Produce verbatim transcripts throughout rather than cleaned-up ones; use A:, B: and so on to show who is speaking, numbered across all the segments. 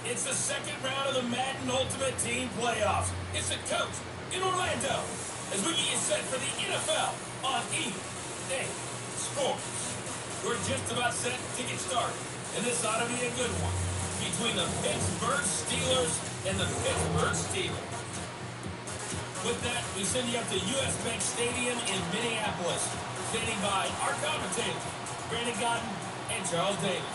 A: It's the second round of the Madden Ultimate Team Playoffs. It's the coach in Orlando as we get you set for the N F L on E A Sports. We're just about set to get started, and this ought to be a good one between the Pittsburgh Steelers and the Pittsburgh Steelers. With that, we send you up to U S Bank Stadium in Minneapolis, standing by our commentators, Brandon Gaudin and Charles Davis.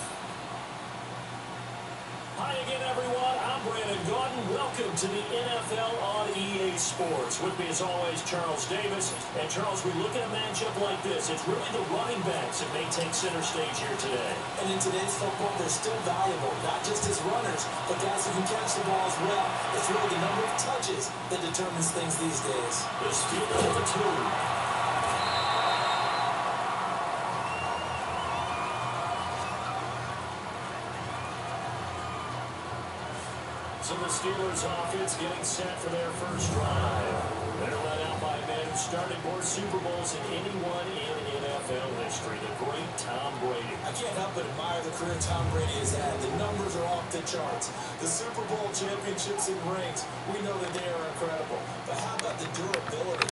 B: Hi again, everyone. I'm Brandon Gaudin. Welcome to the N F L on E A Sports. With me, as always, Charles Davis. And, Charles, we look at a matchup like this. It's really the running backs that may take center stage here today.
C: And in today's football, they're still valuable, not just as runners, but guys who can catch the ball as well. It's really the number of touches that determines things these days.
B: The Steelers number two. So the Steelers offense getting set for their first drive. They're led out by a man who started more Super Bowls than anyone in N F L history, the great Tom Brady.
C: I can't help but admire the career Tom Brady has had. The numbers are off the charts. The Super Bowl championships and rings, we know that they are incredible. But how about the durability?